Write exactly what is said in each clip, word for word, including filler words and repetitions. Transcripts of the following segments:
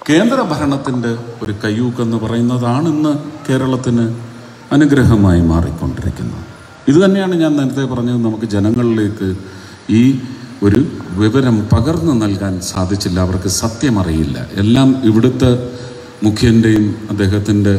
കേന്ദ്ര ഭരണത്തിൻ്റെ ഒരു കയ്യൂക്കെന്ന് പറയുന്നതാണ് ഇന്ന് കേരളത്തിന് അനുഗ്രഹമായി മാറിക്കൊണ്ടിരിക്കുന്നത്. ഇതുതന്നെയാണ് ഞാൻ നേരത്തെ പറഞ്ഞത്, നമുക്ക് ജനങ്ങളിലേക്ക് ഈ ഒരു വിവരം പകർന്നു നൽകാൻ സാധിച്ചില്ല. അവർക്ക് സത്യം അറിയില്ല. എല്ലാം ഇവിടുത്തെ മുഖ്യൻ്റെയും അദ്ദേഹത്തിൻ്റെ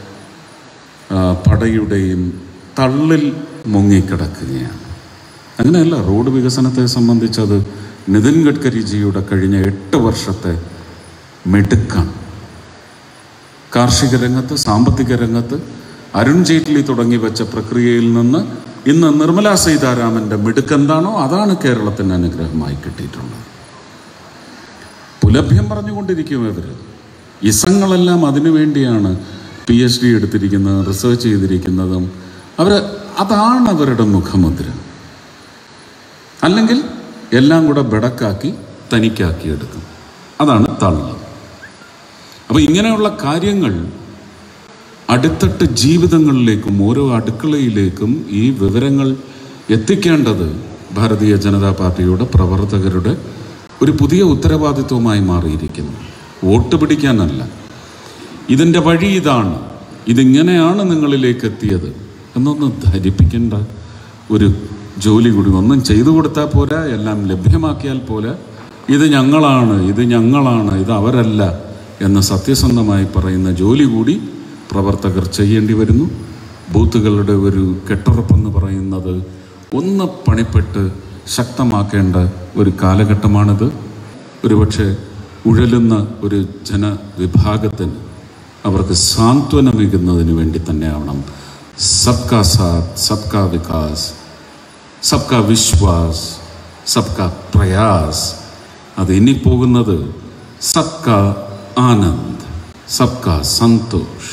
പടയുടെയും തള്ളിൽ മുങ്ങിക്കിടക്കുകയാണ്. അങ്ങനെയല്ല, റോഡ് വികസനത്തെ സംബന്ധിച്ചത് നിതിൻ ഗഡ്കരിജിയുടെ കഴിഞ്ഞ എട്ട് വർഷത്തെ മിടുക്കാണ്. കാർഷിക രംഗത്ത്, സാമ്പത്തിക രംഗത്ത് അരുൺ ജെയ്റ്റ്ലി തുടങ്ങി വെച്ച പ്രക്രിയയിൽ നിന്ന് ഇന്ന് നിർമ്മലാ സീതാരാമൻ്റെ മിടുക്കെന്താണോ അതാണ് കേരളത്തിന് അനുഗ്രഹമായി കിട്ടിയിട്ടുള്ളത്. പുലഭ്യം പറഞ്ഞുകൊണ്ടിരിക്കും ഇവർ. ഇസങ്ങളെല്ലാം അതിനു വേണ്ടിയാണ് പി എച്ച് ഡി എടുത്തിരിക്കുന്നത്, റിസർച്ച് ചെയ്തിരിക്കുന്നതും. അവർ അതാണ് അവരുടെ മുഖമുദ്ര. അല്ലെങ്കിൽ എല്ലാം കൂടെ ബെടക്കാക്കി തനിക്കാക്കി എടുക്കും. അതാണ് തള്ള്. അപ്പോൾ ഇങ്ങനെയുള്ള കാര്യങ്ങൾ അടിത്തട്ട് ജീവിതങ്ങളിലേക്കും ഓരോ അടുക്കളയിലേക്കും ഈ വിവരങ്ങൾ എത്തിക്കേണ്ടത് ഭാരതീയ ജനതാ പാർട്ടിയുടെ പ്രവർത്തകരുടെ ഒരു പുതിയ ഉത്തരവാദിത്വമായി മാറിയിരിക്കുന്നു. വോട്ട് പിടിക്കാനല്ല, ഇതിൻ്റെ വഴി ഇതാണ്, ഇതിങ്ങനെയാണ് നിങ്ങളിലേക്ക് എത്തിയത് എന്നൊന്ന് ധരിപ്പിക്കേണ്ട ഒരു ജോലി കൂടി. ഒന്നും ചെയ്തു കൊടുത്താൽ പോരാ, എല്ലാം ലഭ്യമാക്കിയാൽ പോരാ. ഇത് ഞങ്ങളാണ്, ഇത് ഞങ്ങളാണ്, ഇത് അവരല്ല എന്ന് സത്യസന്ധമായി പറയുന്ന ജോലി കൂടി പ്രവർത്തകർ ചെയ്യേണ്ടി വരുന്നു. ബൂത്തുകളുടെ ഒരു കെട്ടുറപ്പെന്ന് പറയുന്നത് ഒന്ന് പണിപ്പെട്ട് ശക്തമാക്കേണ്ട ഒരു കാലഘട്ടമാണിത്. ഒരുപക്ഷെ ഉഴലുന്ന ഒരു ജനവിഭാഗത്തിന് അവർക്ക് സാന്ത്വനമേകുന്നതിന് വേണ്ടി തന്നെയാവണം സബ്കാ സാത്ത്, സബ്കാ വികാസ്, സബ്കാ വിശ്വാസ്, സബ്കാ പ്രയാസ്. അത് ഇനി പോകുന്നത് സബ്കാ ആനന്ദ്, സബ്കാ സന്തോഷ്.